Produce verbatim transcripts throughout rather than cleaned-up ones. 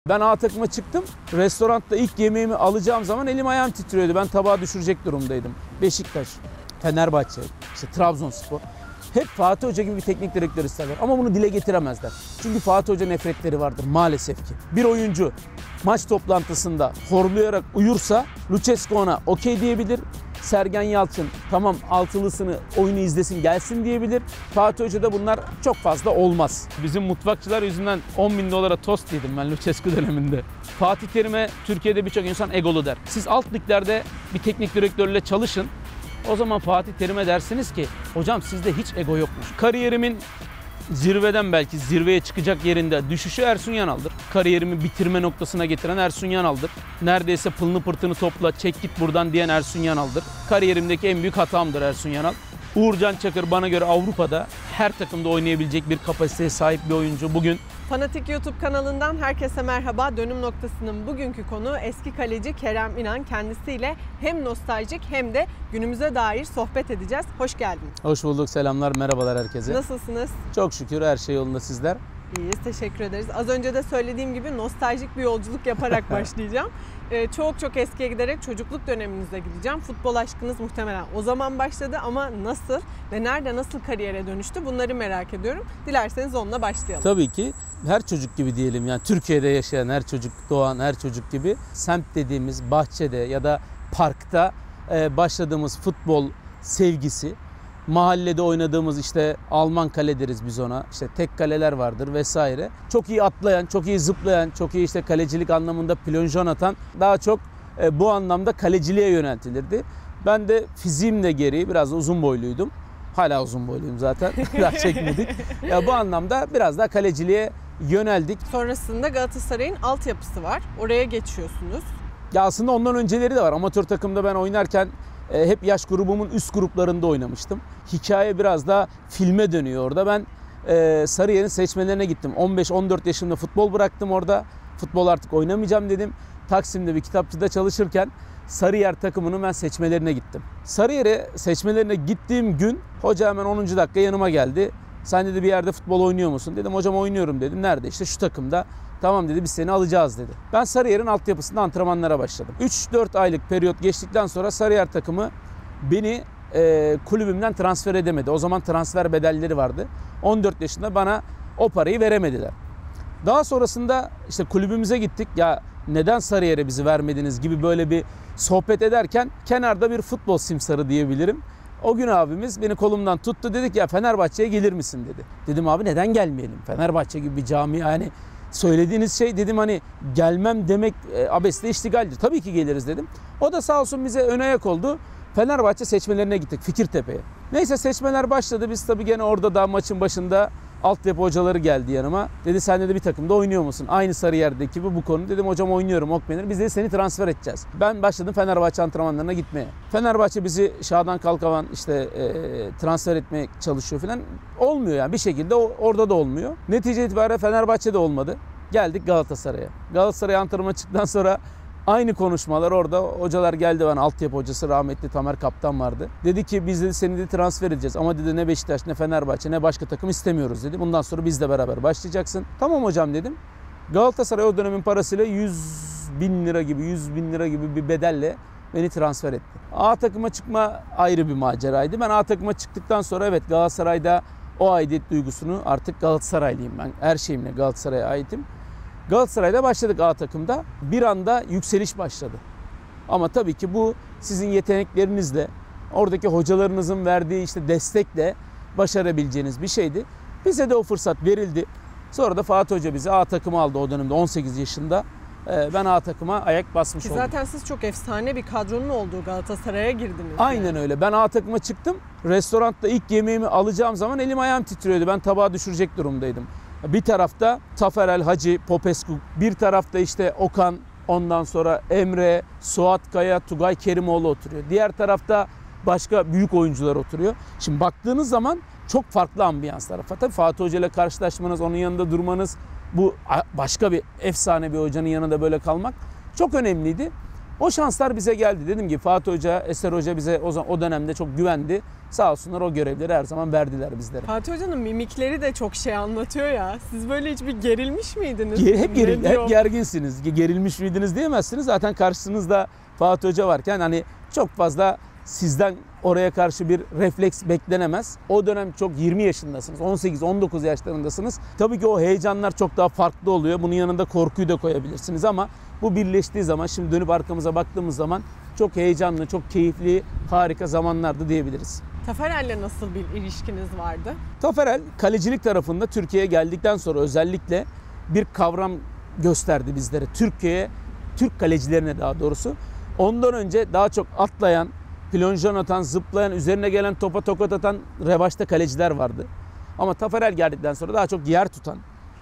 Ben A takıma çıktım. Restoranda ilk yemeğimi alacağım zaman elim ayağım titriyordu. Ben tabağı düşürecek durumdaydım. Beşiktaş, Fenerbahçe, işte Trabzonspor. Hep Fatih Hoca gibi bir teknik direktör isterler. Ama bunu dile getiremezler. Çünkü Fatih Hoca nefretleri vardır maalesef ki. Bir oyuncu maç toplantısında horlayarak uyursa Lucescu ona okey diyebilir. Sergen Yalçın tamam altılısını oyunu izlesin gelsin diyebilir. Fatih Hoca da bunlar çok fazla olmaz. Bizim mutfakçılar yüzünden on bin dolara tost yedim ben Lucescu döneminde. Fatih Terim'e Türkiye'de birçok insan egolu der. Siz alt liglerde bir teknik direktörle çalışın. O zaman Fatih Terim'e dersiniz ki hocam sizde hiç ego yokmuş. Kariyerimin zirveden belki zirveye çıkacak yerinde düşüşü Ersun Yanal'dır. Kariyerimi bitirme noktasına getiren Ersun Yanal'dır. Neredeyse pılını pırtını topla çek git buradan diyen Ersun Yanal'dır. Kariyerimdeki en büyük hatamdır Ersun Yanal. Uğurcan Çakır bana göre Avrupa'da her takımda oynayabilecek bir kapasiteye sahip bir oyuncu. Bugün Fanatik YouTube kanalından herkese merhaba. Dönüm noktasının bugünkü konu eski kaleci Kerem İnan. Kendisiyle hem nostaljik hem de günümüze dair sohbet edeceğiz. Hoş geldiniz. hoş bulduk, selamlar, merhabalar herkese. Nasılsınız? Çok şükür her şey yolunda, sizler. İyiyiz, teşekkür ederiz. Az önce de söylediğim gibi nostaljik bir yolculuk yaparak başlayacağım. Ee, çok çok eskiye giderek çocukluk döneminize gideceğim. Futbol aşkınız muhtemelen o zaman başladı ama nasıl ve nerede nasıl kariyere dönüştü bunları merak ediyorum. Dilerseniz onunla başlayalım. Tabii ki her çocuk gibi diyelim, yani Türkiye'de yaşayan her çocuk, doğan her çocuk gibi semt dediğimiz bahçede ya da parkta başladığımız futbol sevgisi, mahallede oynadığımız işte Alman kale deriz biz ona. İşte tek kaleler vardır vesaire. Çok iyi atlayan, çok iyi zıplayan, çok iyi işte kalecilik anlamında plonjon atan, daha çok bu anlamda kaleciliğe yöneltilirdi. Ben de fiziğimle gereği biraz uzun boyluydum. Hala uzun boyluyum zaten. Biraz çekmedik. Ya bu anlamda biraz daha kaleciliğe yöneldik. Sonrasında Galatasaray'ın altyapısı var. Oraya geçiyorsunuz. Ya aslında ondan önceleri de var. Amatör takımda ben oynarken e, hep yaş grubumun üst gruplarında oynamıştım. Hikaye biraz daha filme dönüyor orada. Ben e, Sarıyer'in seçmelerine gittim. on beş on dört yaşımda futbol bıraktım orada. Futbol artık oynamayacağım dedim. Taksim'de bir kitapçıda çalışırken Sarıyer takımının ben seçmelerine gittim. Sarıyer'e seçmelerine gittiğim gün hoca hemen onuncu dakika yanıma geldi. Sen dedi bir yerde futbol oynuyor musun? Dedim hocam oynuyorum dedim. Nerede? İşte şu takımda. Tamam dedi biz seni alacağız dedi. Ben Sarıyer'in altyapısında antrenmanlara başladım. üç dört aylık periyot geçtikten sonra Sarıyer takımı beni e, kulübümden transfer edemedi. O zaman transfer bedelleri vardı. on dört yaşında bana o parayı veremediler. Daha sonrasında işte kulübümüze gittik. Ya neden Sarıyer'e bizi vermediniz gibi böyle bir sohbet ederken kenarda bir futbol simsarı diyebilirim. O gün abimiz beni kolumdan tuttu, dedik ya Fenerbahçe'ye gelir misin dedi. Dedim abi neden gelmeyelim? Fenerbahçe gibi bir camia, yani söylediğiniz şey dedim hani gelmem demek e, abesle iştigaldir. Tabii ki geliriz dedim. O da sağ olsun bize ön ayak oldu. Fenerbahçe seçmelerine gittik Fikirtepe'ye. Neyse seçmeler başladı. Biz tabii gene orada da maçın başında altyapı hocaları geldi yanıma. Dedi sen de bir takımda oynuyor musun? Aynı Sarıyer'deki gibi bu konu. Dedim hocam oynuyorum Okmenir. Biz de seni transfer edeceğiz. Ben başladım Fenerbahçe antrenmanlarına gitmeye. Fenerbahçe bizi Şadan Kalkavan işte e, transfer etmeye çalışıyor falan. Olmuyor yani bir şekilde orada da olmuyor. Netice itibariyle Fenerbahçe'de olmadı. Geldik Galatasaray'a. Galatasaray'a antrenmana çıktıktan sonra aynı konuşmalar orada. Hocalar geldi, bana altyapı hocası rahmetli Tamer Kaptan vardı. Dedi ki biz dedi seni de transfer edeceğiz ama dedi ne Beşiktaş ne Fenerbahçe ne başka takım istemiyoruz dedi. Bundan sonra bizle beraber başlayacaksın. Tamam hocam dedim. Galatasaray o dönemin parasıyla yüz bin lira gibi yüz bin lira gibi bir bedelle beni transfer etti. A takıma çıkma ayrı bir maceraydı. Ben A takıma çıktıktan sonra evet Galatasaray'da o aidiyet duygusunu, artık Galatasaraylıyım ben. Her şeyimle Galatasaray'a aitim. Galatasaray'da başladık A takımda. Bir anda yükseliş başladı. Ama tabii ki bu sizin yeteneklerinizle, oradaki hocalarınızın verdiği işte destekle başarabileceğiniz bir şeydi. Bize de o fırsat verildi. Sonra da Fatih Hoca bizi A takıma aldı o dönemde on sekiz yaşında. Ben A takıma ayak basmış Ki oldum. zaten siz çok efsane bir kadronun olduğu Galatasaray'a girdiniz. Aynen yani. öyle. Ben A takıma çıktım. Restoranda ilk yemeğimi alacağım zaman elim ayağım titriyordu. Ben tabağı düşürecek durumdaydım. Bir tarafta Taferel, Hacı, Popescu, bir tarafta işte Okan, ondan sonra Emre, Suat Kaya, Tugay Kerimoğlu oturuyor. Diğer tarafta başka büyük oyuncular oturuyor. Şimdi baktığınız zaman çok farklı ambiyanslar. Tabii Fatih Hoca ile karşılaşmanız, onun yanında durmanız, bu başka bir efsane bir hocanın yanında böyle kalmak çok önemliydi. O şanslar bize geldi. Dedim ki Fatih Hoca, Eser Hoca bize o zaman o dönemde çok güvendi. Sağ olsunlar o görevleri her zaman verdiler bizlere. Fatih Hoca'nın mimikleri de çok şey anlatıyor ya. Siz böyle hiç bir gerilmiş miydiniz? Ge- hep, geril, Ne diyor? hep gerginsiniz. Ge- Gerilmiş miydiniz diyemezsiniz. Zaten karşınızda Fatih Hoca varken hani çok fazla sizden oraya karşı bir refleks beklenemez. O dönem çok yirmi yaşındasınız. on sekiz on dokuz yaşlarındasınız. Tabii ki o heyecanlar çok daha farklı oluyor. Bunun yanında korkuyu da koyabilirsiniz ama bu birleştiği zaman, şimdi dönüp arkamıza baktığımız zaman çok heyecanlı, çok keyifli, harika zamanlardı diyebiliriz. Taferel'le nasıl bir ilişkiniz vardı? Taferel kalecilik tarafında Türkiye'ye geldikten sonra özellikle bir kavram gösterdi bizlere. Türkiye'ye, Türk kalecilerine daha doğrusu. Ondan önce daha çok atlayan, plonjon atan, zıplayan, üzerine gelen topa tokat atan revaçta kaleciler vardı. Ama Taferel geldikten sonra daha çok yer tutan,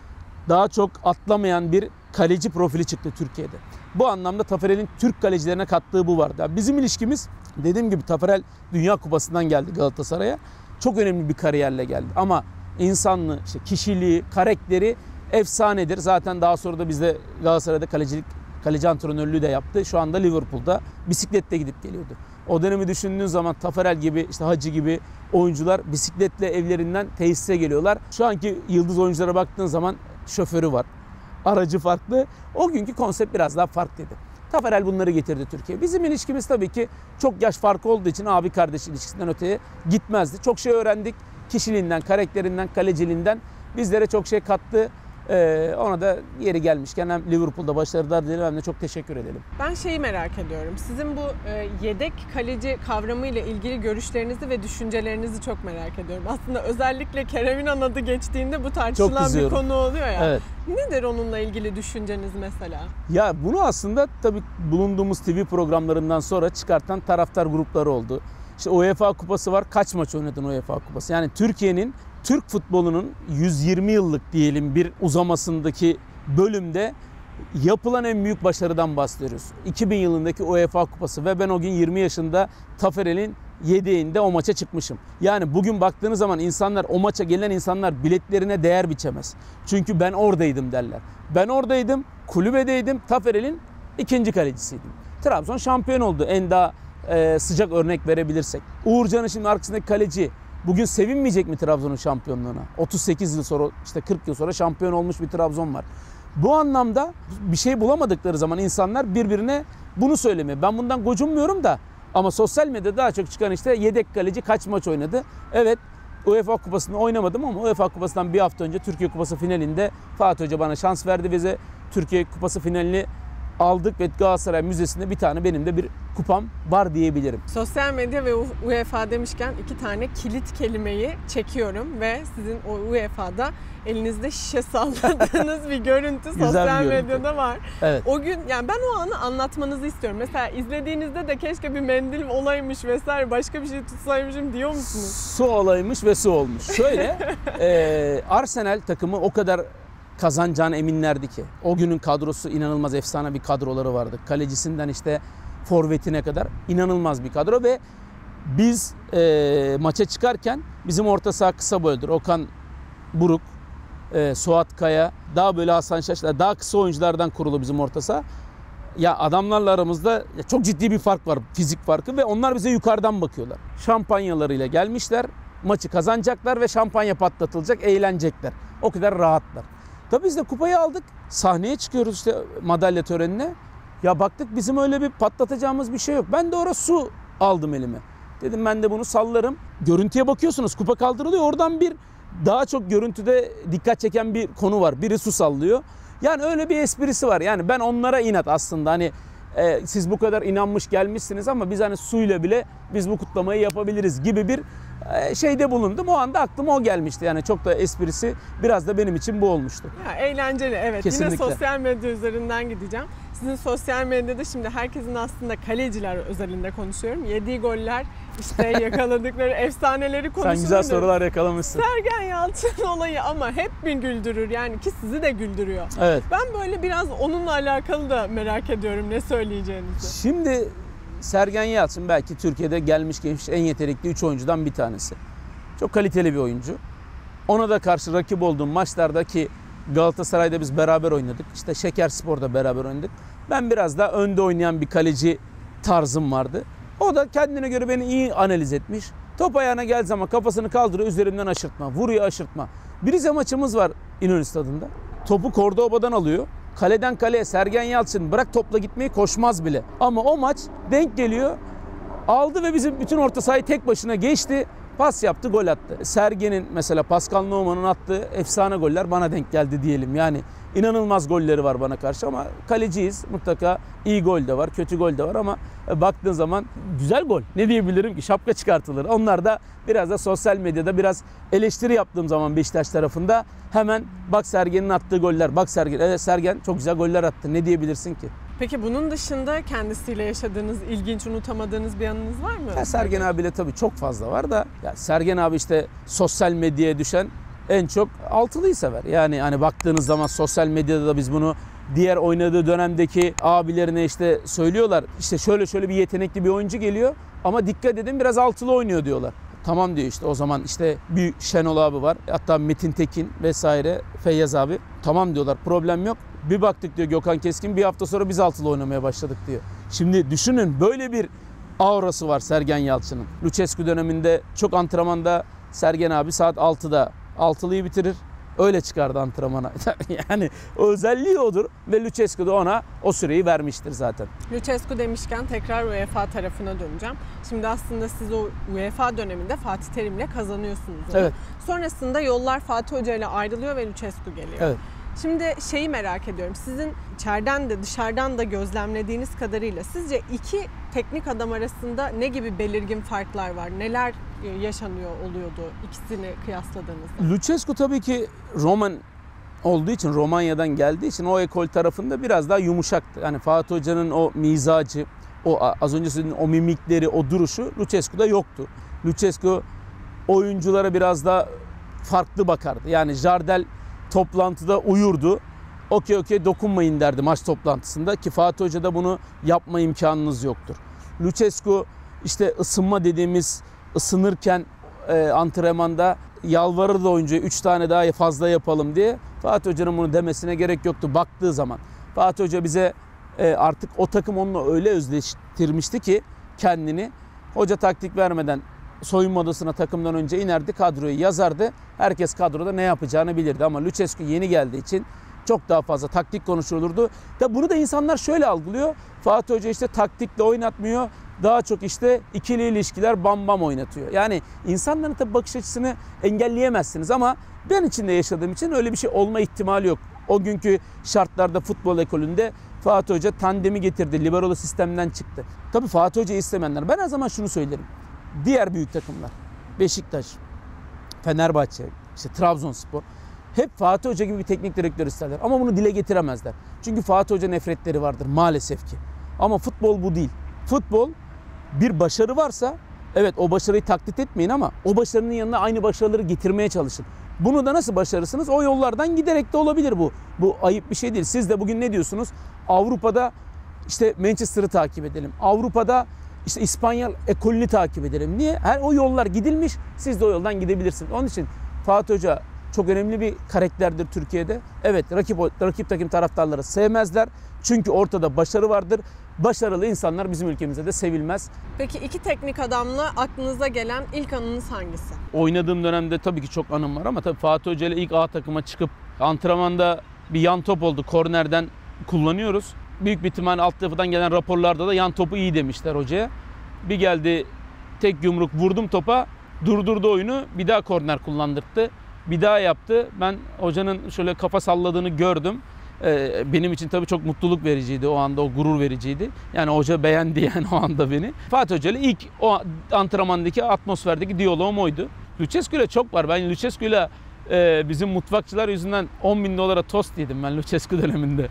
daha çok atlamayan bir kaleci profili çıktı Türkiye'de. Bu anlamda Taferel'in Türk kalecilerine kattığı bu vardı. Bizim ilişkimiz, dediğim gibi Taferel Dünya Kupası'ndan geldi Galatasaray'a. Çok önemli bir kariyerle geldi. Ama insanlığı, işte kişiliği, karakteri efsanedir. Zaten daha sonra da bizde Galatasaray'da kalecilik, kaleci antrenörlüğü de yaptı. Şu anda Liverpool'da bisikletle gidip geliyordu. O dönemi düşündüğün zaman Taferel gibi, işte Hacı gibi oyuncular bisikletle evlerinden tesise geliyorlar. Şu anki yıldız oyunculara baktığın zaman şoförü var. Aracı farklı. O günkü konsept biraz daha farklıydı. Taferel bunları getirdi Türkiye'ye. Bizim ilişkimiz tabii ki çok yaş farkı olduğu için abi kardeş ilişkisinden öteye gitmezdi. Çok şey öğrendik. Kişiliğinden, karakterinden, kaleciliğinden bizlere çok şey kattı. Ee, ona da yeri gelmişken hem Liverpool'da başarılar dilerim hem de çok teşekkür edelim. Ben şeyi merak ediyorum. Sizin bu e, yedek kaleci kavramıyla ilgili görüşlerinizi ve düşüncelerinizi çok merak ediyorum. Aslında özellikle Kerem İnan adı geçtiğinde bu tartışılan bir konu oluyor ya. Evet. Nedir onunla ilgili düşünceniz mesela? Ya bunu aslında tabii bulunduğumuz T V programlarından sonra çıkartan taraftar grupları oldu. İşte UEFA Kupası var. Kaç maç oynadın UEFA Kupası? Yani Türkiye'nin, Türk futbolunun yüz yirmi yıllık diyelim bir uzamasındaki bölümde yapılan en büyük başarıdan bahsediyoruz. iki bin yılındaki UEFA Kupası ve ben o gün yirmi yaşında Taferel'in yedeğinde o maça çıkmışım. Yani bugün baktığınız zaman insanlar, o maça gelen insanlar biletlerine değer biçemez. Çünkü ben oradaydım derler. Ben oradaydım, kulübedeydim, Taferel'in ikinci kalecisiydim. Trabzon şampiyon oldu en daha e, sıcak örnek verebilirsek. Uğurcan'ın şimdi arkasındaki kaleci bugün sevinmeyecek mi Trabzon'un şampiyonluğuna? otuz sekiz yıl sonra, işte kırk yıl sonra şampiyon olmuş bir Trabzon var. Bu anlamda bir şey bulamadıkları zaman insanlar birbirine bunu söylemiyor. Ben bundan gocunmuyorum da ama sosyal medyada daha çok çıkan işte yedek kaleci kaç maç oynadı? Evet, UEFA Kupası'nda oynamadım ama UEFA Kupası'ndan bir hafta önce Türkiye Kupası finalinde Fatih Hoca bana şans verdi ve bize Türkiye Kupası finalini aldık ve Galatasaray Müzesi'nde bir tane benim de bir kupam var diyebilirim. Sosyal medya ve UEFA demişken iki tane kilit kelimeyi çekiyorum ve sizin o U E F A'da elinizde şişe salladığınız bir görüntü sosyal bir görüntü. medyada var. Evet. O gün yani ben o anı anlatmanızı istiyorum. Mesela izlediğinizde de keşke bir mendilim olaymış vesaire başka bir şey tutsaymışım diyor musunuz? Su olaymış ve su olmuş. Şöyle e, Arsenal takımı o kadar kazanacağına eminlerdi ki. O günün kadrosu inanılmaz efsane bir kadroları vardı. Kalecisinden işte forvetine kadar inanılmaz bir kadro ve biz e, maça çıkarken bizim orta saha kısa boyludur. Okan Buruk, e, Suat Kaya, daha böyle Hasan Şaşlar, daha kısa oyunculardan kurulu bizim orta saha. Ya adamlarla aramızda çok ciddi bir fark var, fizik farkı ve onlar bize yukarıdan bakıyorlar. Şampanyalarıyla gelmişler, maçı kazanacaklar ve şampanya patlatılacak, eğlenecekler. O kadar rahatlar. Tabii biz de kupayı aldık. Sahneye çıkıyoruz işte madalya törenine. Ya baktık bizim öyle bir patlatacağımız bir şey yok. Ben de orada su aldım elime. Dedim ben de bunu sallarım. Görüntüye bakıyorsunuz kupa kaldırılıyor. Oradan bir daha çok görüntüde dikkat çeken bir konu var. Biri su sallıyor. Yani öyle bir esprisi var. Yani ben onlara inat aslında hani e, siz bu kadar inanmış gelmişsiniz ama biz hani suyla bile biz bu kutlamayı yapabiliriz gibi bir e, şeyde bulundum. O anda aklıma o gelmişti. Yani çok da esprisi biraz da benim için bu olmuştu. Ya eğlenceli evet. Kesinlikle. Yine sosyal medya üzerinden gideceğim. Sizin sosyal medyada şimdi herkesin aslında kaleciler özelinde konuşuyorum. Yediği goller, işte yakaladıkları efsaneleri konuşuyoruz. Sen güzel sorular yakalamışsın. Sergen Yalçın olayı ama hep mi güldürür yani ki sizi de güldürüyor. Evet. Ben böyle biraz onunla alakalı da merak ediyorum ne söyleyeceğinizi. Şimdi Sergen Yalçın belki Türkiye'de gelmiş geçmiş en yetenekli üç oyuncudan bir tanesi. Çok kaliteli bir oyuncu. Ona da karşı rakip olduğum maçlardaki Galatasaray'da biz beraber oynadık. İşte Şekerspor'da beraber oynadık. Ben biraz daha önde oynayan bir kaleci tarzım vardı. O da kendine göre beni iyi analiz etmiş. Top ayağına geldiği zaman kafasını kaldırıyor, üzerimden aşırtma, vuruyor aşırtma. Bir Rize maçımız var İnönü Stadı'nda. Topu Cordoba'dan alıyor. Kaleden kaleye Sergen Yalçın bırak topla gitmeyi koşmaz bile. Ama o maç denk geliyor. Aldı ve bizim bütün orta sahayı tek başına geçti. Pas yaptı, gol attı. Sergen'in mesela Pascal Nohmann'ın attığı efsane goller bana denk geldi diyelim. Yani inanılmaz golleri var bana karşı ama kaleciyiz. Mutlaka iyi gol de var, kötü gol de var ama baktığın zaman güzel gol. Ne diyebilirim ki? Şapka çıkartılır. Onlar da biraz da sosyal medyada biraz eleştiri yaptığım zaman Beşiktaş tarafında hemen bak Sergen'in attığı goller, bak Sergen. Evet Sergen çok güzel goller attı. Ne diyebilirsin ki? Peki bunun dışında kendisiyle yaşadığınız, ilginç, unutamadığınız bir anınız var mı? Ya Sergen abiyle tabii çok fazla var da ya Sergen abi işte sosyal medyaya düşen en çok altılıyı sever. Yani hani baktığınız zaman sosyal medyada da biz bunu diğer oynadığı dönemdeki abilerine işte söylüyorlar. İşte şöyle şöyle bir yetenekli bir oyuncu geliyor ama dikkat edin biraz altılı oynuyor diyorlar. Tamam diyor işte o zaman işte bir Şenol abi var. Hatta Metin Tekin vesaire, Feyyaz abi. Tamam diyorlar, problem yok. Bir baktık diyor Gökhan Keskin, bir hafta sonra biz altılı oynamaya başladık diyor. Şimdi düşünün böyle bir aurası var Sergen Yalçın'ın. Lucescu döneminde çok antrenmanda Sergen abi saat altıda altılıyı bitirir. Öyle çıkardı antrenmana. Yani o özelliği odur ve Lucescu da ona o süreyi vermiştir zaten. Lucescu demişken tekrar UEFA tarafına döneceğim. Şimdi aslında siz o UEFA döneminde Fatih Terim'le kazanıyorsunuz onu. Evet. Sonrasında yollar Fatih Hoca ile ayrılıyor ve Lucescu geliyor. Evet. Şimdi şeyi merak ediyorum. Sizin içeriden de dışarıdan da gözlemlediğiniz kadarıyla sizce iki teknik adam arasında ne gibi belirgin farklar var? Neler yaşanıyor oluyordu ikisini kıyasladığınızda? Lucescu tabii ki Roman olduğu için, Romanya'dan geldiği için o ekol tarafında biraz daha yumuşaktı. Yani Fatih Hoca'nın o mizacı, o az önce söylediğim o mimikleri, o duruşu Lucescu'da yoktu. Lucescu oyunculara biraz daha farklı bakardı. Yani Jardel toplantıda uyurdu. Okey okey dokunmayın derdi maç toplantısında ki Fatih Hoca da bunu yapma imkanınız yoktur. Lucescu işte ısınma dediğimiz ısınırken e, antrenmanda yalvarırdı oyuncuya üç tane daha fazla yapalım diye. Fatih Hoca'nın bunu demesine gerek yoktu baktığı zaman. Fatih Hoca bize e, artık o takım onunla öyle özleştirmişti ki kendini. Hoca taktik vermeden soyunma odasına takımdan önce inerdi, kadroyu yazardı. Herkes kadroda ne yapacağını bilirdi ama Lucescu yeni geldiği için çok daha fazla taktik konuşulurdu. Da bunu da insanlar şöyle algılıyor. Fatih Hoca işte taktikle oynatmıyor. Daha çok işte ikili ilişkiler bam bam oynatıyor. Yani insanların tabii bakış açısını engelleyemezsiniz ama ben içinde yaşadığım için öyle bir şey olma ihtimali yok. O günkü şartlarda futbol ekolünde Fatih Hoca tandemi getirdi. Libero'lu sistemden çıktı. Tabii Fatih Hoca'yı istemeyenler. Ben her zaman şunu söylerim. Diğer büyük takımlar, Beşiktaş, Fenerbahçe, işte Trabzonspor hep Fatih Hoca gibi bir teknik direktör isterler. Ama bunu dile getiremezler. Çünkü Fatih Hoca nefretleri vardır maalesef ki. Ama futbol bu değil. Futbol bir başarı varsa evet o başarıyı taklit etmeyin ama o başarının yanına aynı başarıları getirmeye çalışın. Bunu da nasıl başarırsınız? O yollardan giderek de olabilir bu. Bu ayıp bir şey değil. Siz de bugün ne diyorsunuz? Avrupa'da işte Manchester'ı takip edelim. Avrupa'da İşte İspanyol ekolünü takip edelim. Niye? Her o yollar gidilmiş. Siz de o yoldan gidebilirsiniz. Onun için Fatih Hoca çok önemli bir karakterdir Türkiye'de. Evet rakip rakip takım taraftarları sevmezler. Çünkü ortada başarı vardır. Başarılı insanlar bizim ülkemizde de sevilmez. Peki iki teknik adamla aklınıza gelen ilk anınız hangisi? Oynadığım dönemde tabii ki çok anım var ama tabii Fatih Hoca ile ilk A takıma çıkıp antrenmanda bir yan top oldu. Kornerden kullanıyoruz. Büyük bir ihtimal alt tarafından gelen raporlarda da yan topu iyi demişler hocaya. Bir geldi tek yumruk vurdum topa, durdurdu oyunu, bir daha korner kullandırdı. Bir daha yaptı. Ben hocanın şöyle kafa salladığını gördüm. Ee, benim için tabii çok mutluluk vericiydi o anda, o gurur vericiydi. Yani hoca beğendi yani o anda beni. Fatih Hoca ile ilk o antrenmandaki atmosferdeki diyaloğum oydu. Lucescu ile çok var. Ben Lucescu ile e, bizim mutfakçılar yüzünden on bin dolara tost yedim ben Lucescu döneminde.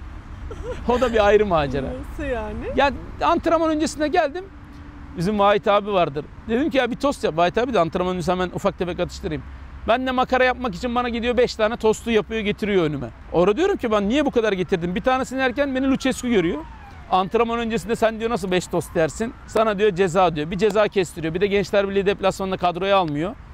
O da bir ayrı macera. Nasıl yani? Ya antrenman öncesine geldim. Bizim Vahit abi vardır. Dedim ki ya bir tost yap. Vahit abi de antrenman öncesi hemen ufak tefek atıştırayım. Ben de makara yapmak için bana gidiyor beş tane tostu yapıyor getiriyor önüme. Orada diyorum ki ben niye bu kadar getirdim? Bir tanesini yerken beni Lucescu görüyor. Antrenman öncesinde sen diyor nasıl beş tost yersin? Sana diyor ceza diyor. Bir ceza kestiriyor. Bir de Gençler Birliği deplasmanında kadroya almıyor.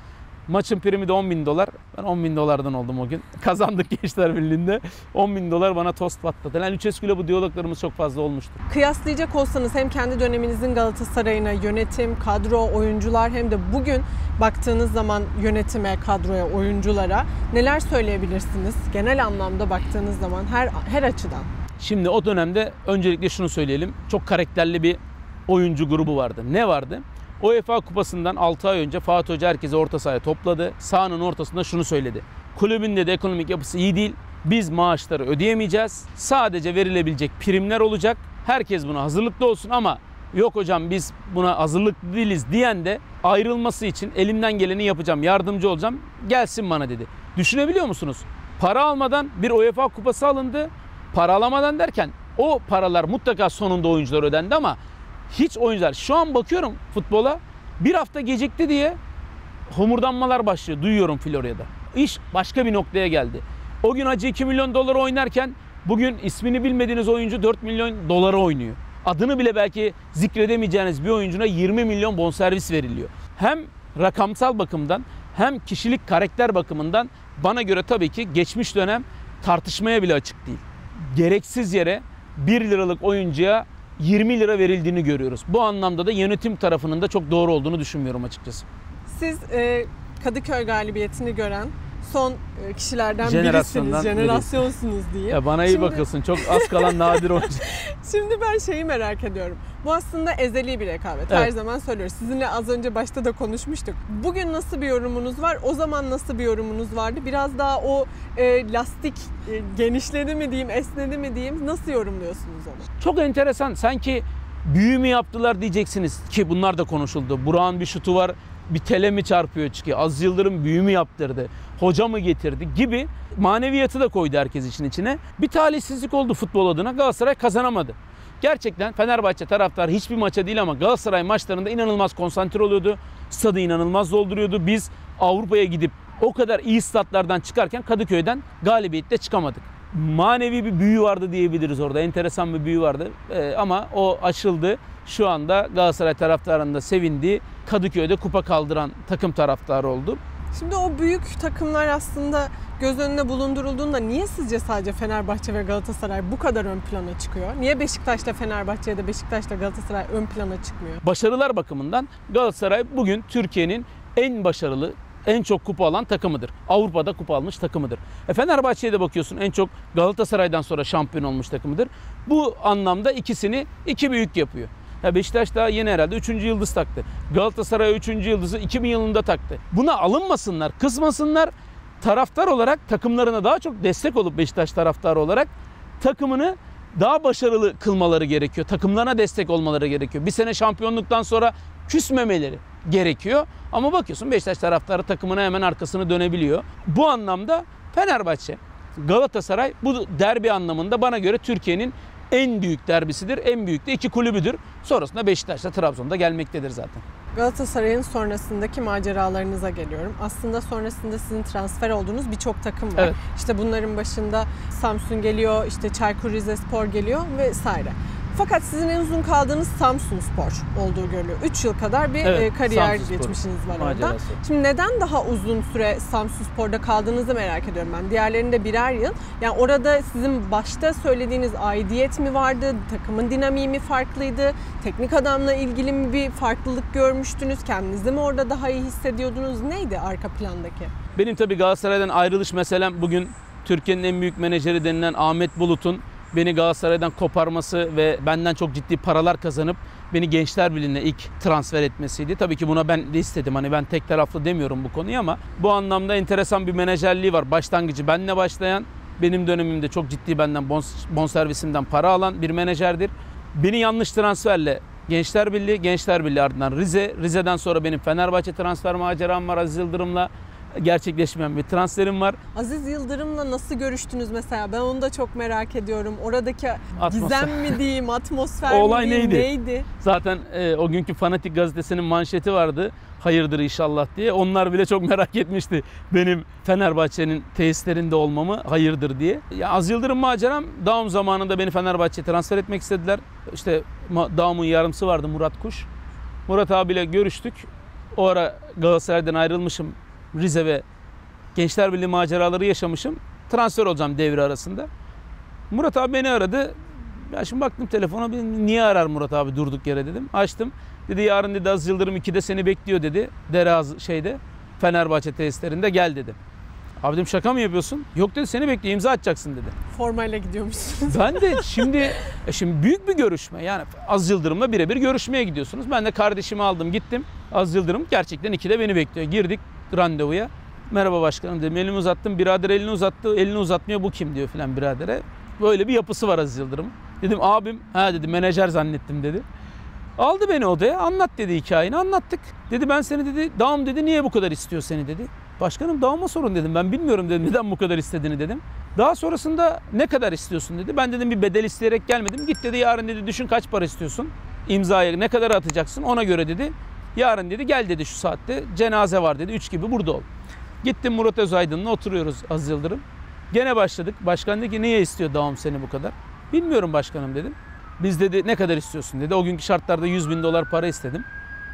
Maçın primi de on bin dolar. Ben on bin dolardan oldum o gün. Kazandık Gençler Birliği'nde. on bin dolar bana tost patladı. Yani Lucescu'yla bu diyaloglarımız çok fazla olmuştu. Kıyaslayacak olsanız hem kendi döneminizin Galatasaray'ına yönetim, kadro, oyuncular hem de bugün baktığınız zaman yönetime, kadroya, oyunculara neler söyleyebilirsiniz? Genel anlamda baktığınız zaman her her açıdan. Şimdi o dönemde öncelikle şunu söyleyelim. Çok karakterli bir oyuncu grubu vardı. Ne vardı? UEFA Kupası'ndan altı ay önce Fatih Hoca herkesi orta sahaya topladı. Sahanın ortasında şunu söyledi. Kulübün de ekonomik yapısı iyi değil. Biz maaşları ödeyemeyeceğiz. Sadece verilebilecek primler olacak. Herkes buna hazırlıklı olsun ama yok hocam biz buna hazırlıklı değiliz diyen de ayrılması için elimden geleni yapacağım, yardımcı olacağım. Gelsin bana dedi. Düşünebiliyor musunuz? Para almadan bir UEFA Kupası alındı. Para alamadan derken o paralar mutlaka sonunda oyuncular ödendi ama hiç oyuncular, şu an bakıyorum futbola, bir hafta gecikti diye homurdanmalar başlıyor. Duyuyorum Florya'da. İş başka bir noktaya geldi. O gün Hacı iki milyon dolara oynarken bugün ismini bilmediğiniz oyuncu dört milyon dolara oynuyor. Adını bile belki zikredemeyeceğiniz bir oyuncuna yirmi milyon bonservis veriliyor. Hem rakamsal bakımdan hem kişilik karakter bakımından bana göre tabii ki geçmiş dönem tartışmaya bile açık değil. Gereksiz yere bir liralık oyuncuya yirmi lira verildiğini görüyoruz. Bu anlamda da yönetim tarafının da çok doğru olduğunu düşünmüyorum açıkçası. Siz e, Kadıköy galibiyetini gören son e, kişilerden Jenerasyondan birisiniz, jenerasyonsunuz diyeyim. Ya bana iyi Şimdi, bakıyorsun. Çok az kalan nadir oyuncu. Şimdi ben şeyi merak ediyorum. Bu aslında ezeli bir rekabet. Evet. Her zaman söylüyoruz. Sizinle az önce başta da konuşmuştuk. Bugün nasıl bir yorumunuz var? O zaman nasıl bir yorumunuz vardı? Biraz daha o e, lastik e, genişledi mi diyeyim, esnedi mi diyeyim? Nasıl yorumluyorsunuz onu? Çok enteresan. Sanki büyü mü yaptılar diyeceksiniz ki bunlar da konuşuldu. Burak'ın bir şutu var. Bir tele mi çarpıyor çıkıyor? Aziz Yıldırım büyü mü yaptırdı? Hoca mı getirdi? Gibi maneviyatı da koydu herkes işin içine. Bir talihsizlik oldu futbol adına. Galatasaray kazanamadı. Gerçekten Fenerbahçe taraftarı hiçbir maça değil ama Galatasaray maçlarında inanılmaz konsantre oluyordu. Stadı inanılmaz dolduruyordu. Biz Avrupa'ya gidip o kadar iyi statlardan çıkarken Kadıköy'den galibiyetle çıkamadık. Manevi bir büyü vardı diyebiliriz orada. Enteresan bir büyü vardı. Ee, ama o aşıldı. Şu anda Galatasaray taraftarının da sevindiği Kadıköy'de kupa kaldıran takım taraftarı oldu. Şimdi o büyük takımlar aslında göz önüne bulundurulduğunda niye sizce sadece Fenerbahçe ve Galatasaray bu kadar ön plana çıkıyor? Niye Beşiktaş'la Fenerbahçe ya da Beşiktaş'la Galatasaray ön plana çıkmıyor? Başarılar bakımından Galatasaray bugün Türkiye'nin en başarılı, en çok kupa alan takımıdır. Avrupa'da kupa almış takımıdır. E Fenerbahçe'ye de bakıyorsun en çok Galatasaray'dan sonra şampiyon olmuş takımıdır. Bu anlamda ikisini iki büyük yapıyor. Ya Beşiktaş daha yeni herhalde üçüncü yıldız taktı. Galatasaray üçüncü yıldızı iki bin yılında taktı. Buna alınmasınlar, kızmasınlar. Taraftar olarak takımlarına daha çok destek olup Beşiktaş taraftarı olarak takımını daha başarılı kılmaları gerekiyor. Takımlarına destek olmaları gerekiyor. Bir sene şampiyonluktan sonra küsmemeleri gerekiyor. Ama bakıyorsun Beşiktaş taraftarı takımına hemen arkasını dönebiliyor. Bu anlamda Fenerbahçe, Galatasaray bu derbi anlamında bana göre Türkiye'nin en büyük derbisidir. En büyük de iki kulübüdür. Sonrasında Beşiktaş'ta Trabzon'da gelmektedir zaten. Galatasaray'ın sonrasındaki maceralarınıza geliyorum. Aslında sonrasında sizin transfer olduğunuz birçok takım var. Evet. İşte bunların başında Samsun geliyor, işte Çaykur Rizespor geliyor vesaire. Fakat sizin en uzun kaldığınız Samsunspor olduğu görülüyor. üç yıl kadar bir Evet, kariyer Samsunspor geçmişiniz var orada. macerası. Şimdi neden daha uzun süre Samsunspor'da kaldığınızı merak ediyorum ben. Diğerlerinde birer yıl. Yani orada sizin başta söylediğiniz aidiyet mi vardı? Takımın dinamiği mi farklıydı? Teknik adamla ilgili mi bir farklılık görmüştünüz? Kendinizi mi orada daha iyi hissediyordunuz? Neydi arka plandaki? Benim tabii Galatasaray'dan ayrılış meselem bugün Türkiye'nin en büyük menajeri denilen Ahmet Bulut'un beni Galatasaray'dan koparması ve benden çok ciddi paralar kazanıp beni Gençler Birliği'ne ilk transfer etmesiydi. Tabii ki buna ben de istedim. Hani ben tek taraflı demiyorum bu konuyu ama bu anlamda enteresan bir menajerliği var. Başlangıcı benle başlayan, benim dönemimde çok ciddi benden bonservisimden para alan bir menajerdir. Beni yanlış transferle Gençler Birliği, Gençler Birliği ardından Rize, Rize'den sonra benim Fenerbahçe transfer maceram var Aziz Yıldırım'la. Gerçekleşmeyen bir transferim var. Aziz Yıldırım'la nasıl görüştünüz mesela? Ben onu da çok merak ediyorum. Oradaki Atmosfer. gizem mi diyeyim, atmosfer O olay mi diyeyim, neydi? neydi? Zaten e, o günkü Fanatik gazetesinin manşeti vardı. Hayırdır inşallah diye. Onlar bile çok merak etmişti benim Fenerbahçe'nin tesislerinde olmamı hayırdır diye. Ya Aziz Yıldırım maceram Daum zamanında beni Fenerbahçe'ye transfer etmek istediler. İşte Daum'un yardımcısı vardı Murat Kuş. Murat abiyle görüştük. O ara Galatasaray'dan ayrılmışım. Rize ve Gençler Birliği maceraları yaşamışım. Transfer olacağım devre arasında. Murat abi beni aradı. Ya şimdi baktım telefona, niye arar Murat abi durduk yere dedim. Açtım. Dedi yarın dedi Aziz Yıldırım ikide seni bekliyor dedi. Dereaz şeyde Fenerbahçe tesislerinde, gel dedi. Abi dedim şaka mı yapıyorsun? Yok dedi, seni bekliyor, imza atacaksın dedi. Formayla gidiyormuşsunuz. Ben de şimdi şimdi büyük bir görüşme. Yani Aziz Yıldırım'la birebir görüşmeye gidiyorsunuz. Ben de kardeşimi aldım gittim. Aziz Yıldırım gerçekten ikide beni bekliyor. Girdik randevuya. Merhaba başkanım dedim. Elimi uzattım. Birader elini uzattı. Elini uzatmıyor, bu kim diyor filan biradere. Böyle bir yapısı var Aziz Yıldırım. Dedim abim, ha dedi, menajer zannettim dedi. Aldı beni odaya, anlat dedi hikayeni, anlattık. Dedi ben seni dedi, Dağım dedi niye bu kadar istiyor seni dedi. Başkanım Dağım'a sorun dedim, ben bilmiyorum dedim neden bu kadar istediğini dedim. Daha sonrasında ne kadar istiyorsun dedi. Ben dedim bir bedel isteyerek gelmedim. Git dedi yarın dedi düşün kaç para istiyorsun. İmzaya ne kadar atacaksın ona göre dedi. Yarın dedi gel dedi şu saatte cenaze var dedi, üç gibi burada ol. Gittim Murat Özaydın'la oturuyoruz Aziz Yıldırım. Gene başladık. Başkan dedi ki niye istiyor Dağım seni bu kadar? Bilmiyorum başkanım dedim. Biz dedi ne kadar istiyorsun dedi. O günkü şartlarda yüz bin dolar para istedim.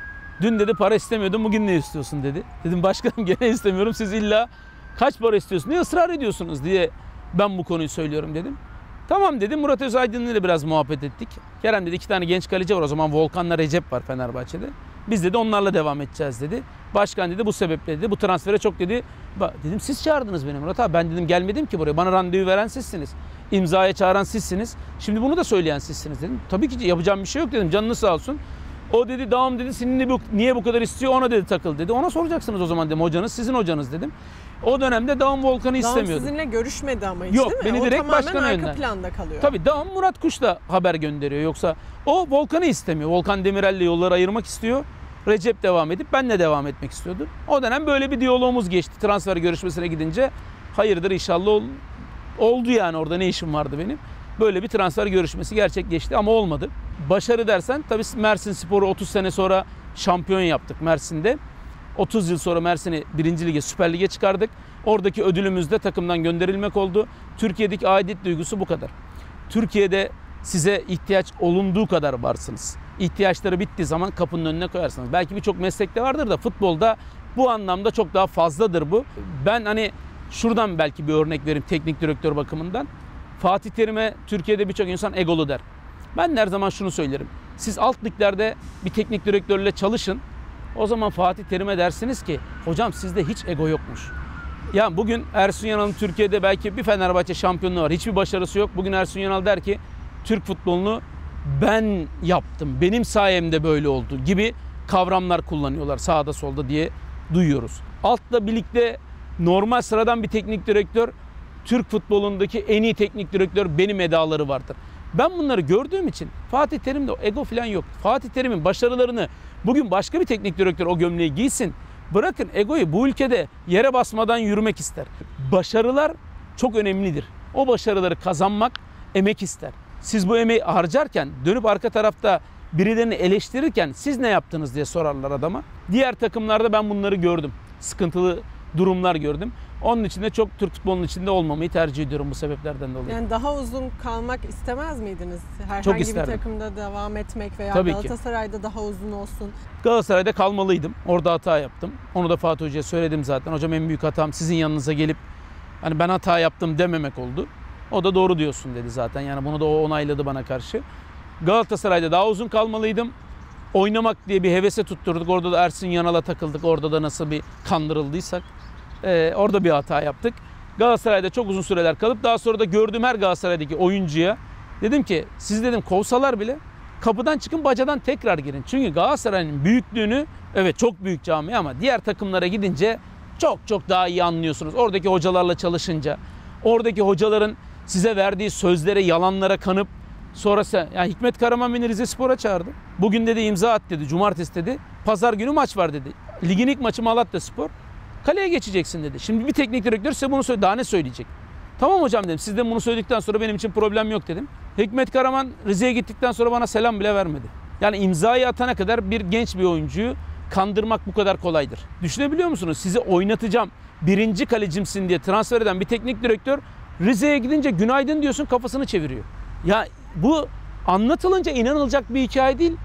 Dün dedi para istemiyordum, bugün ne istiyorsun dedi. Dedim başkanım gene istemiyorum, siz illa kaç para istiyorsun diye ısrar ediyorsunuz diye ben bu konuyu söylüyorum dedim. Tamam dedim, Murat Özaydın'la ile biraz muhabbet ettik. Kerem dedi iki tane genç kaleci var o zaman, Volkan'la Recep var Fenerbahçe'de. Biz dedi onlarla devam edeceğiz dedi. Başkan dedi bu sebeple dedi bu transfere çok dedi. Dedim siz çağırdınız beni Murat abi, ben dedim gelmedim ki buraya, bana randevu veren sizsiniz. İmzaya çağıran sizsiniz. Şimdi bunu da söyleyen sizsiniz dedim. Tabii ki yapacağım bir şey yok dedim, canınız sağ olsun. O dedi Dağım dedi seninle bu, niye bu kadar istiyor ona dedi takıl dedi. Ona soracaksınız o zaman dedim, hocanız sizin hocanız dedim. O dönemde Dağım Volkan'ı istemiyordu. Dağım sizinle görüşmedi ama hiç yok, değil mi? beni o direkt başkana tamamen yönlendirdi. arka planda kalıyor. Tabii Dağım Murat Kuş'la haber gönderiyor, yoksa o Volkan'ı istemiyor. Volkan Demirel'le yolları ayırmak istiyor. Recep devam edip benle devam etmek istiyordu. O dönem böyle bir diyalogumuz geçti. Transfer görüşmesine gidince hayırdır inşallah ol, oldu yani, orada ne işim vardı benim. Böyle bir transfer görüşmesi gerçekleşti ama olmadı. Başarı dersen tabii Mersin Spor'u otuz sene sonra şampiyon yaptık Mersin'de. otuz yıl sonra Mersin'i birinci lige, Süper Lig'e çıkardık. Oradaki ödülümüz de takımdan gönderilmek oldu. Türkiye'deki aidiyet duygusu bu kadar. Türkiye'de size ihtiyaç olunduğu kadar varsınız. İhtiyaçları bittiği zaman kapının önüne koyarsınız. Belki birçok meslekte vardır da futbolda bu anlamda çok daha fazladır bu. Ben hani şuradan belki bir örnek vereyim teknik direktör bakımından. Fatih Terim'e Türkiye'de birçok insan egolu der. Ben her zaman şunu söylerim. Siz alt liglerde bir teknik direktörle çalışın. O zaman Fatih Terim'e dersiniz ki hocam sizde hiç ego yokmuş. Ya bugün Ersun Yanal'ın Türkiye'de belki bir Fenerbahçe şampiyonluğu var. Hiçbir başarısı yok. Bugün Ersun Yanal der ki Türk futbolunu ben yaptım, benim sayemde böyle oldu gibi kavramlar kullanıyorlar sağda solda diye duyuyoruz. Altta birlikte normal sıradan bir teknik direktör, Türk futbolundaki en iyi teknik direktör benim edaları vardır. Ben bunları gördüğüm için Fatih Terim'de ego falan yok. Fatih Terim'in başarılarını bugün başka bir teknik direktör o gömleği giysin. Bırakın egoyu, bu ülkede yere basmadan yürümek ister. Başarılar çok önemlidir. O başarıları kazanmak emek ister. Siz bu emeği harcarken dönüp arka tarafta birilerini eleştirirken siz ne yaptınız diye sorarlar adama. Diğer takımlarda ben bunları gördüm. Sıkıntılı durumlar gördüm. Onun için de çok Türk futbolunun içinde olmamayı tercih ediyorum bu sebeplerden dolayı. Yani daha uzun kalmak istemez miydiniz? Herhangi Çok bir isterdim. takımda devam etmek veya Tabii Galatasaray'da ki. Daha uzun olsun. Galatasaray'da kalmalıydım. Orada hata yaptım. Onu da Fatih Hoca'ya söyledim zaten. Hocam en büyük hatam sizin yanınıza gelip hani ben hata yaptım dememek oldu. O da doğru diyorsun dedi zaten. Yani bunu da o onayladı bana karşı. Galatasaray'da daha uzun kalmalıydım. Oynamak diye bir hevese tutturduk. Orada da Ersun Yanal'a takıldık. Orada da nasıl bir kandırıldıysak. Ee, orada bir hata yaptık. Galatasaray'da çok uzun süreler kalıp daha sonra da gördüğüm her Galatasaray'daki oyuncuya dedim ki siz dedim kovsalar bile kapıdan çıkın bacadan tekrar girin. Çünkü Galatasaray'ın büyüklüğünü, evet çok büyük cami ama diğer takımlara gidince çok çok daha iyi anlıyorsunuz. Oradaki hocalarla çalışınca, oradaki hocaların size verdiği sözlere, yalanlara kanıp sonra sen, yani Hikmet Karaman beni Rizespor'a çağırdı. Bugün dedi imza at dedi, cumartesi dedi. Pazar günü maç var dedi. Ligin ilk maçı Malatyaspor. Kaleye geçeceksin dedi. Şimdi bir teknik direktör size bunu söyledi. Daha ne söyleyecek? Tamam hocam dedim. Siz de bunu söyledikten sonra benim için problem yok dedim. Hikmet Karaman Rize'ye gittikten sonra bana selam bile vermedi. Yani imzayı atana kadar bir genç bir oyuncuyu kandırmak bu kadar kolaydır. Düşünebiliyor musunuz? Sizi oynatacağım, birinci kalecimsin diye transfer eden bir teknik direktör Rize'ye gidince günaydın diyorsun kafasını çeviriyor. Ya bu anlatılınca inanılacak bir hikaye değil. Ben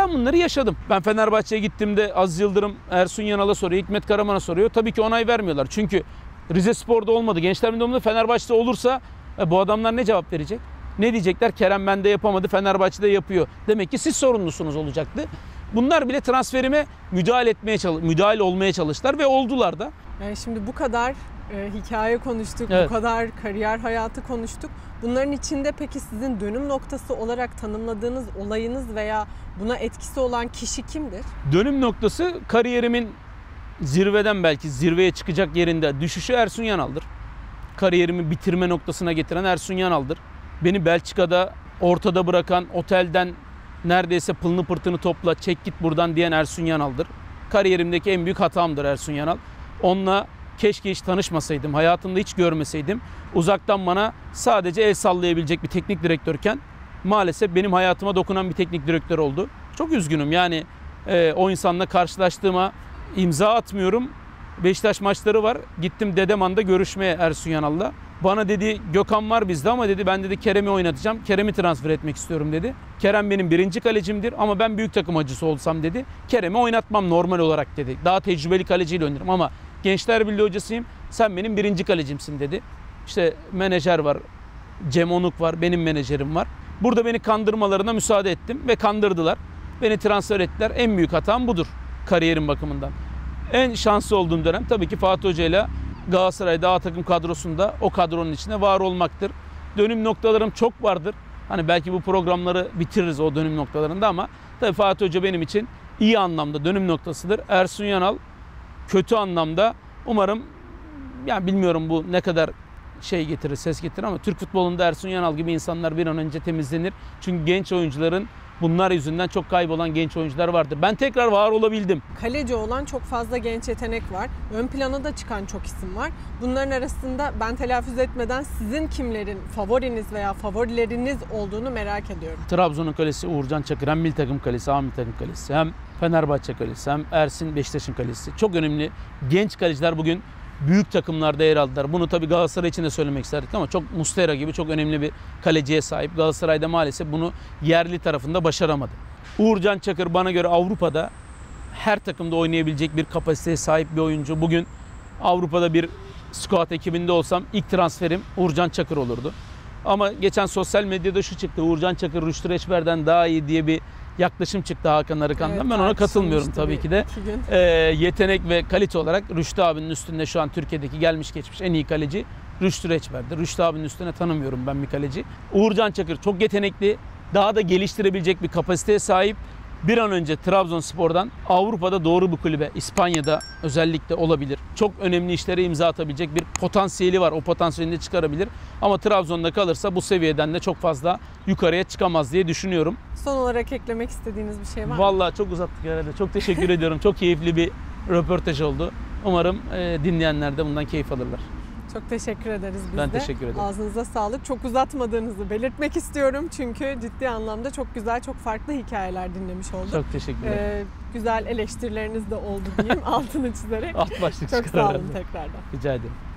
Ben bunları yaşadım. Ben Fenerbahçe'ye gittiğimde Aziz Yıldırım, Ersun Yanal'a soruyor, Hikmet Karaman'a soruyor. Tabii ki onay vermiyorlar. Çünkü Rizespor'da olmadı. Gençler Birliği'nde Fenerbahçe'de olursa e, bu adamlar ne cevap verecek? Ne diyecekler? Kerem bende yapamadı, Fenerbahçe'de yapıyor. Demek ki siz sorumlusunuz olacaktı. Bunlar bile transferime müdahale etmeye çalış, müdahale olmaya çalıştılar ve oldular da. Yani şimdi bu kadar e, hikaye konuştuk, Evet. bu kadar kariyer hayatı konuştuk. Bunların içinde peki sizin dönüm noktası olarak tanımladığınız olayınız veya buna etkisi olan kişi kimdir? Dönüm noktası kariyerimin zirveden belki zirveye çıkacak yerinde düşüşü Ersun Yanal'dır. Kariyerimi bitirme noktasına getiren Ersun Yanal'dır. Beni Belçika'da ortada bırakan, otelden neredeyse pılını pırtını topla, çek git buradan diyen Ersun Yanal'dır. Kariyerimdeki en büyük hatamdır Ersun Yanal. Onunla keşke hiç tanışmasaydım, hayatımda hiç görmeseydim. Uzaktan bana sadece el sallayabilecek bir teknik direktörken maalesef benim hayatıma dokunan bir teknik direktör oldu. Çok üzgünüm yani e, o insanla karşılaştığıma imza atmıyorum. Beşiktaş maçları var. Gittim Dedeman'da görüşmeye Ersun Yanal'la. Bana dedi Gökhan var bizde ama dedi ben dedi Kerem'i oynatacağım. Kerem'i transfer etmek istiyorum dedi. Kerem benim birinci kalecimdir ama ben büyük takım acısı olsam dedi. Kerem'i oynatmam normal olarak dedi. Daha tecrübeli kaleciyle oynarım ama Gençler Birliği hocasıyım. Sen benim birinci kalecimsin dedi. İşte menajer var. Cem Onuk var. Benim menajerim var. Burada beni kandırmalarına müsaade ettim ve kandırdılar. Beni transfer ettiler. En büyük hatam budur kariyerim bakımından. En şanslı olduğum dönem tabii ki Fatih Hoca ile Galatasaray'da A takım kadrosunda o kadronun içinde var olmaktır. Dönüm noktalarım çok vardır. Hani belki bu programları bitiririz o dönüm noktalarında ama tabii Fatih Hoca benim için iyi anlamda dönüm noktasıdır. Ersun Yanal kötü anlamda umarım yani bilmiyorum bu ne kadar şey getirir, ses getirir ama Türk futbolunda Ersun Yanal gibi insanlar bir an önce temizlenir. Çünkü genç oyuncuların bunlar yüzünden çok kaybolan genç oyuncular vardır. Ben tekrar var olabildim. Kaleci olan çok fazla genç yetenek var. Ön plana da çıkan çok isim var. Bunların arasında ben telaffuz etmeden sizin kimlerin favoriniz veya favorileriniz olduğunu merak ediyorum. Trabzon'un kalesi Uğurcan Çakır hem milli takım kalesi, A milli takım kalesi, hem Fenerbahçe kalesi, hem Ersin Beşiktaş'ın kalesi. Çok önemli genç kaleciler bugün büyük takımlarda yer aldılar. Bunu tabii Galatasaray için de söylemek isterdik ama çok Muslera gibi çok önemli bir kaleciye sahip. Galatasaray'da maalesef bunu yerli tarafında başaramadı. Uğurcan Çakır bana göre Avrupa'da her takımda oynayabilecek bir kapasiteye sahip bir oyuncu. Bugün Avrupa'da bir squad ekibinde olsam ilk transferim Uğurcan Çakır olurdu. Ama geçen sosyal medyada şu çıktı. Uğurcan Çakır Rüştü Reçber'den daha iyi diye bir yaklaşım çıktı Hakan Arıkan'dan. Evet, ben ona katılmıyorum tabii ki de. Ee, yetenek ve kalite olarak Rüştü abinin üstünde şu an Türkiye'deki gelmiş geçmiş en iyi kaleci Rüştü Reçber'dir. Rüştü abinin üstüne tanımıyorum ben bir kaleci. Uğurcan Çakır çok yetenekli, daha da geliştirebilecek bir kapasiteye sahip. Bir an önce Trabzonspor'dan Avrupa'da doğru bir kulübe, İspanya'da özellikle olabilir. Çok önemli işlere imza atabilecek bir potansiyeli var. O potansiyelini de çıkarabilir. Ama Trabzon'da kalırsa bu seviyeden de çok fazla yukarıya çıkamaz diye düşünüyorum. Son olarak eklemek istediğiniz bir şey var mı? Vallahi çok uzattık herhalde. Çok teşekkür ediyorum. Çok keyifli bir röportaj oldu. Umarım e, dinleyenler de bundan keyif alırlar. Çok teşekkür ederiz biz Ben de. teşekkür ederim. Ağzınıza sağlık. Çok uzatmadığınızı belirtmek istiyorum. Çünkü ciddi anlamda çok güzel, çok farklı hikayeler dinlemiş olduk. Çok teşekkürler. Ee, güzel eleştirileriniz de oldu diyeyim altını çizerek. Alt başlık Çok çıkar sağ olun herhalde. tekrardan. Rica ederim.